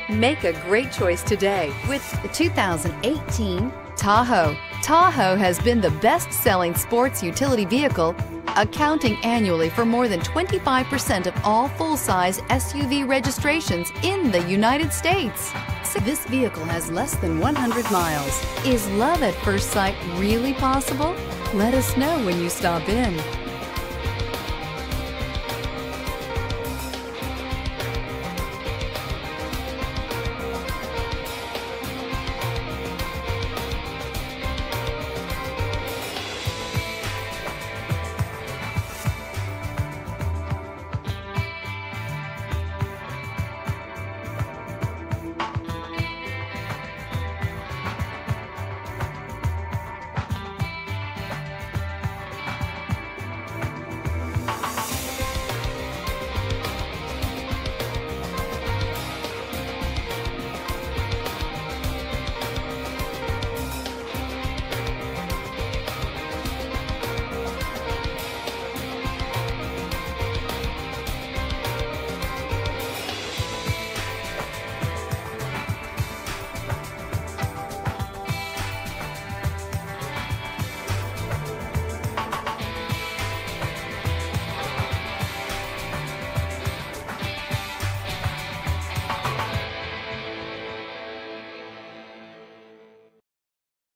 Make a great choice today with the 2018 Tahoe. Tahoe has been the best-selling sports utility vehicle, accounting annually for more than 25% of all full-size SUV registrations in the United States. This vehicle has less than 100 miles. Is love at first sight really possible? Let us know when you stop in.